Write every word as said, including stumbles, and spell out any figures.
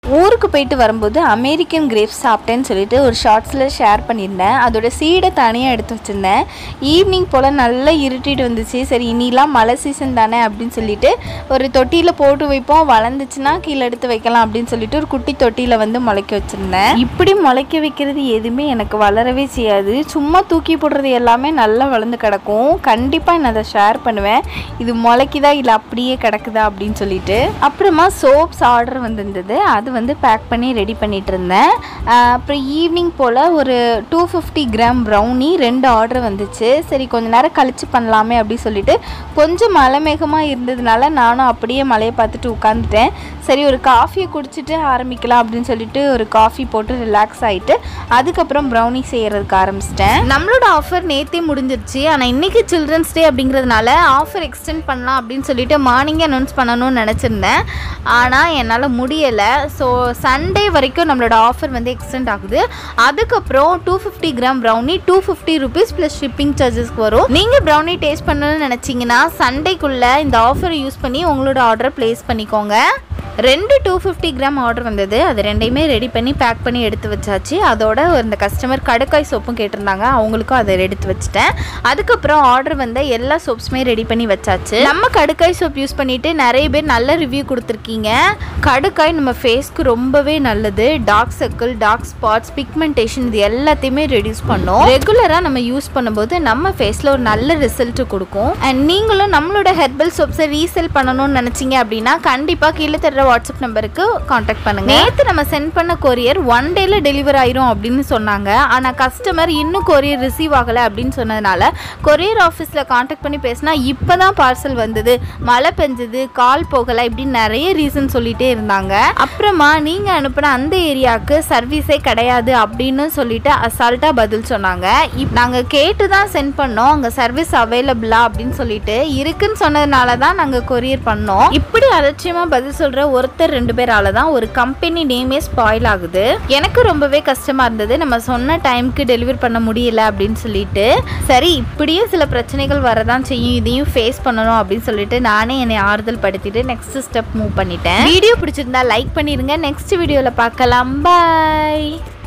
ஊருக்கு போயிட்டு வரும்போது அமெரிக்கன் கிரேப்ஸ் சாப்பிட்டேன்னு சொல்லிட்டு ஒரு ஷார்ட்ஸில் ஷேர் பண்ணியிருந்தேன். அதோட சீடை தனியாக எடுத்து வச்சுருந்தேன். ஈவினிங் போல் நல்லா இருட்டிட்டு வந்துச்சு. சரி இனிலாம் மழை சீசன் தானே அப்படின்னு சொல்லிட்டு ஒரு தொட்டியில் போட்டு வைப்போம், வளர்ந்துச்சுன்னா கீழே எடுத்து வைக்கலாம் அப்படின்னு சொல்லிட்டு ஒரு குட்டி தொட்டியில் வந்து முளைக்க வச்சுருந்தேன். இப்படி முளைக்க வைக்கிறது எதுவுமே எனக்கு வளரவே செய்யாது. சும்மா தூக்கி போடுறது எல்லாமே நல்லா வளர்ந்து கிடக்கும். கண்டிப்பாக நான் அதை ஷேர் பண்ணுவேன், இது முளைக்குதா இல்லை அப்படியே கிடக்குதா அப்படின்னு சொல்லிட்டு. அப்புறமா சோப்ஸ் ஆர்டர் வந்திருந்தது, அது வந்து பேக் பண்ணி ரெடி பண்ணிட்டு இருந்தேன். அப்புறம் ஈவினிங் போல் ஒரு டூ ஃபிஃப்டி கிராம் ப்ரௌனி ரெண்டு ஆர்டர் வந்துச்சு. சரி கொஞ்சம் நேரம் கழிச்சு பண்ணலாமே அப்படின்னு சொல்லிட்டு கொஞ்சம் மழை மேகமாக இருந்ததுனால நானும் அப்படியே மழையை பார்த்துட்டு உட்காந்துட்டேன். சரி ஒரு காஃபியை குடிச்சிட்டு ஆரம்பிக்கலாம் அப்படின்னு சொல்லிட்டு ஒரு காஃபி போட்டு ரிலாக்ஸ் ஆகிட்டு அதுக்கப்புறம் ப்ரௌனி செய்கிறதுக்கு ஆரம்பிச்சிட்டேன். நம்மளோட ஆஃபர் நேற்றே முடிஞ்சிருச்சு. ஆனால் இன்றைக்கி சில்ட்ரன்ஸ் டே அப்படிங்கிறதுனால ஆஃபர் எக்ஸ்டெண்ட் பண்ணலாம் அப்படின்னு சொல்லிட்டு மார்னிங்கே அனௌன்ஸ் பண்ணணும்னு நினச்சிருந்தேன். ஆனால் என்னால் முடியலை. ஸோ சண்டே வரைக்கும் நம்மளோட ஆஃபர் வந்து எக்ஸ்டெண்ட் ஆகுது. அதுக்கப்புறம் two fifty gram brownie two fifty rupees plus shipping சார்ஜஸ்க்கு வரும். நீங்கள் ப்ரௌனி டேஸ்ட் பண்ணணும்னு நினச்சிங்கன்னா சண்டேக்குள்ளே இந்த ஆஃபரை யூஸ் பண்ணி உங்களோட ஆர்டரை ப்ளேஸ் பண்ணிக்கோங்க. ரெண்டு டூ ஃபிஃப்டி கிராம் ஆர்டர் வந்தது. அது ரெண்டையுமே ரெடி பண்ணி பேக் பண்ணி எடுத்து வச்சாச்சு. அதோட இந்த கஸ்டமர் கடுக்காய் சோப்பும் கேட்டிருந்தாங்க, அவங்களுக்கும் அதை எடுத்து வச்சுட்டேன். அதுக்கப்புறம் ஆர்டர் வந்த எல்லா சோப்ஸுமே ரெடி பண்ணி வச்சாச்சு. நம்ம கடுக்காய் சோப் யூஸ் பண்ணிட்டு நிறைய பேர் நல்ல ரிவ்யூ கொடுத்துருக்கீங்க. கடுக்காய் நம்ம ஃபேஸ்க்கு ரொம்பவே நல்லது. Dark circle, dark spots, pigmentation இது எல்லாத்தையுமே ரெடியூஸ் பண்ணும். ரெகுலராக நம்ம யூஸ் பண்ணும்போது நம்ம ஃபேஸில் ஒரு நல்ல ரிசல்ட் கொடுக்கும். அண்ட் நீங்களும் நம்மளோட ஹெர்பல் சோப்ஸை ரீசேல் பண்ணணும்னு நினச்சிங்க அப்படின்னா கண்டிப்பாக கீழே தர வாட்ஸ்அப் நம்பருக்கு காண்டாக்ட் பண்ணுங்க. நேற்று நம்ம சென்ட் பண்ண கொரியர் ஒன் டேல டெலிவர் ஆயிரும் அப்படின்னு சொன்னாங்க. ஆனால் கஸ்டமர் இன்னும் கொரியர் ரிசீவ் ஆகலை அப்படின்னு சொன்னதுனால கொரியர் ஆஃபீஸில் காண்டாக்ட் பண்ணி பேசினா இப்போ தான் பார்சல் வந்தது, மழை பெஞ்சது, கால் போகலை, இப்படின்னு நிறைய ரீசன் சொல்லிட்டே இருந்தாங்க. அப்புறமா நீங்கள் அனுப்பின அந்த ஏரியாவுக்கு சர்வீஸே கிடையாது அப்படின்னு சொல்லிட்டு அசால்ட்டாக பதில் சொன்னாங்க. இப் நாங்கள் கேட்டு தான் சென்ட் பண்ணோம், அங்கே சர்வீஸ் அவைலபிளா அப்படின்னு சொல்லிட்டு இருக்குன்னு சொன்னதுனால தான் நாங்கள் கொரியர் பண்ணோம். இப்படி அலட்சியமாக பதில் சொல்கிற ஒருத்தர் ரெண்டு பேரால தான் ஒரு கம்பெனி நேமே ஸ்பாயில் ஆகுது. எனக்கு ரொம்பவே கஷ்டமா இருந்தது, நம்ம சொன்ன டைமுக்கு டெலிவர் பண்ண முடியல அப்படின்னு சொல்லிட்டு. சரி இப்படியும் சில பிரச்சனைகள் வரதான் செய்யும், இதையும் ஃபேஸ் பண்ணணும் அப்படின்னு சொல்லிட்டு நானே என்னை ஆறுதல் படுத்திட்டு நெக்ஸ்ட் ஸ்டெப் மூவ் பண்ணிட்டேன். வீடியோ பிடிச்சிருந்தா லைக் பண்ணிருங்க. நெக்ஸ்ட் வீடியோவில் பார்க்கலாம். பாய்.